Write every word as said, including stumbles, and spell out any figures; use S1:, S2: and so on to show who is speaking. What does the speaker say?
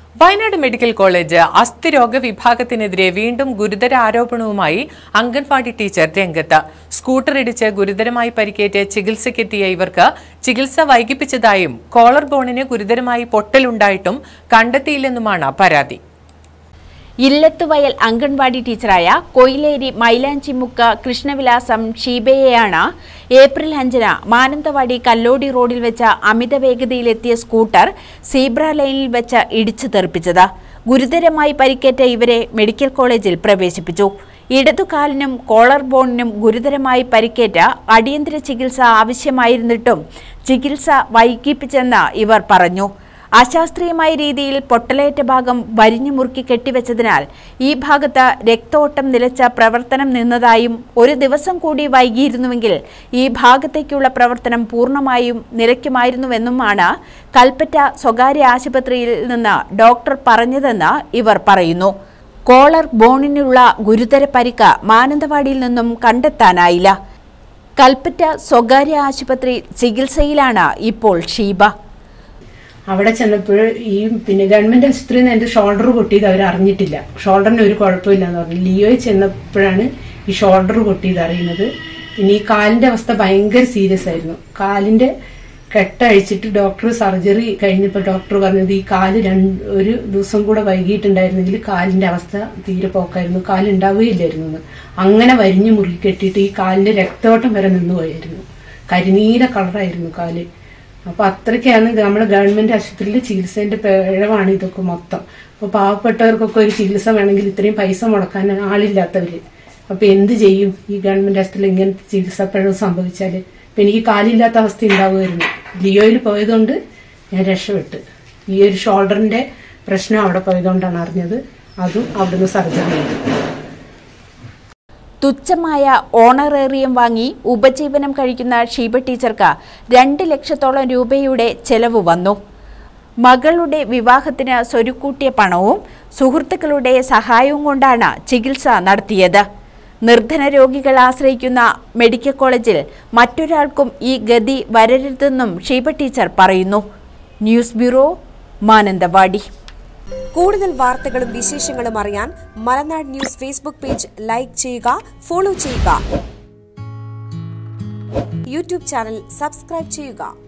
S1: Wayanad medical college അസ്ഥിരോഗ വിഭാഗത്തിനെതിരെ വീണ്ടും ഗുരുതര ആരോപണവുമായി അംഗൻവാടി ടീച്ചർ രംഗത്ത്. സ്കൂട്ടർ ഇടിച്ച് ഗുരുതരമായി പരിക്കേറ്റ് ചികിത്സയ്ക്കെത്തിയ ഇവർക്ക് ചികിത്സ വൈകിപ്പിച്ചതായും കോളർ ബോണിന് ഗുരുതരമായി പൊട്ടലുണ്ടായിട്ടും കണ്ടെത്തിയില്ലെന്നുമാണ് പരാതി.
S2: ഇല്ലത്തുവയൽ അംഗൻവാടി ടീച്ചറായ കൊയിലേരി മൈലാഞ്ചിമുക്ക് കൃഷ്ണവിലാസം ഷീബയെയാണ് ഏപ്രിൽ അഞ്ചിന് മാനന്തവാടി കല്ലോടി റോഡിൽ വെച്ച അമിത വേഗതയിലെത്തിയ സ്കൂട്ടർ സീബ്ര ലൈനിൽ വെച്ച് ഇടിച്ചു തെറിപ്പിച്ചത്. ഗുരുതരമായി പരിക്കേറ്റ ഇവരെ മെഡിക്കൽ കോളേജിൽ പ്രവേശിപ്പിച്ചു. ഇടതുകാലിനും കോളർ ബോണിനും ഗുരുതരമായി പരിക്കേറ്റ അടിയന്തര ചികിത്സ ആവശ്യമായിരുന്നിട്ടും ചികിത്സ വൈകിപ്പിച്ചെന്ന് ഇവർ പറഞ്ഞു. അശാസ്ത്രീയമായ രീതിയിൽ പൊട്ടലേറ്റ ഭാഗം വരിഞ്ഞു മുറുക്കി കെട്ടിവെച്ചതിനാൽ ഈ ഭാഗത്ത് രക്തോട്ടം നിലച്ച പ്രവർത്തനം നിന്നതായും ഒരു ദിവസം കൂടി വൈകിയിരുന്നുവെങ്കിൽ ഈ ഭാഗത്തേക്കുള്ള പ്രവർത്തനം പൂർണ്ണമായും നിലയ്ക്കുമായിരുന്നുവെന്നുമാണ് കൽപ്പറ്റ സ്വകാര്യ ആശുപത്രിയിൽ നിന്ന് ഡോക്ടർ പറഞ്ഞതെന്ന് ഇവർ പറയുന്നു. കോളർ ബോണിനുള്ള ഗുരുതര പരിക്ക് മാനന്തവാടിയിൽ നിന്നും കണ്ടെത്താനായില്ല. കൽപ്പറ്റ സ്വകാര്യ ആശുപത്രി ചികിത്സയിലാണ് ഇപ്പോൾ ഷീബ.
S3: അവിടെ ചെന്നപ്പോൾ ഈ പിന്നെ ഗവൺമെന്റ് ആശുപത്രിയിൽ നിന്ന് എന്റെ ഷോൾഡർ പൊട്ടിയത് അവർ അറിഞ്ഞിട്ടില്ല. ഷോൾഡറിന് ഒരു കുഴപ്പമില്ല എന്ന് പറഞ്ഞു. ലിയോയിൽ ചെന്നപ്പോഴാണ് ഈ ഷോൾഡർ പൊട്ടിയത് അറിയുന്നത്. പിന്നെ ഈ കാലിന്റെ അവസ്ഥ ഭയങ്കര സീരിയസ് ആയിരുന്നു. കാലിന്റെ കെട്ടഴിച്ചിട്ട് ഡോക്ടർ സർജറി കഴിഞ്ഞപ്പോൾ ഡോക്ടർ പറഞ്ഞത് ഈ കാല് രണ്ട് ഒരു ദിവസം കൂടെ വൈകിട്ടുണ്ടായിരുന്നെങ്കിൽ കാലിന്റെ അവസ്ഥ തീരെ പോക്കായിരുന്നു, കാലുണ്ടാവുകയില്ലായിരുന്നു. അങ്ങനെ വരിഞ്ഞു മുറുക്കി കെട്ടിയിട്ട് ഈ കാലിന്റെ രക്തോട്ടം വരെ നിന്നുപോയായിരുന്നു. കരിനീല കളറായിരുന്നു കാല്. അപ്പൊ അത്രയ്ക്കാണ് നമ്മുടെ ഗവൺമെന്റ് ആശുപത്രിയിൽ ചികിത്സേന്റെ പിഴവാണ് ഇതൊക്കെ മൊത്തം. അപ്പൊ പാവപ്പെട്ടവർക്കൊക്കെ ഒരു ചികിത്സ വേണമെങ്കിൽ ഇത്രയും പൈസ മുടക്കാൻ ആളില്ലാത്തവര് അപ്പൊ എന്ത് ചെയ്യും? ഈ ഗവൺമെന്റ് ആശുപത്രിയിൽ ഇങ്ങനത്തെ ചികിത്സ പിഴവ് സംഭവിച്ചാല് ഇപ്പൊ എനിക്ക് കാലില്ലാത്ത അവസ്ഥ ഉണ്ടാവുമായിരുന്നു. ലിയോയിൽ പോയതുകൊണ്ട് ഞാൻ രക്ഷപ്പെട്ട്. ഈ ഒരു ഷോൾഡറിന്റെ പ്രശ്നം അവിടെ പോയതുകൊണ്ടാണ് അറിഞ്ഞത്. അതും അവിടുന്ന് സർജറി ചെയ്തു.
S2: തുച്ഛമായ ഓണറേറിയം വാങ്ങി ഉപജീവനം കഴിക്കുന്ന ഷീബ ടീച്ചർക്ക് രണ്ട് ലക്ഷത്തോളം രൂപയുടെ ചെലവ് വന്നു. മകളുടെ വിവാഹത്തിന് സ്വരുക്കൂട്ടിയ പണവും സുഹൃത്തുക്കളുടെ സഹായവും കൊണ്ടാണ് ചികിത്സ നടത്തിയത്. നിർധന രോഗികൾ ആശ്രയിക്കുന്ന മെഡിക്കൽ കോളേജിൽ മറ്റൊരാൾക്കും ഈ ഗതി വരരുതെന്നും ഷീബ ടീച്ചർ പറയുന്നു. News bureau, Mananthavady.
S4: കൂടുതൽ വാർത്തകളും വിശേഷങ്ങളും അറിയാൻ Malanad news Facebook page like ചെയ്യുക, ഫോളോ ചെയ്യുക. യൂട്യൂബ് ചാനൽ സബ്സ്ക്രൈബ് ചെയ്യുക.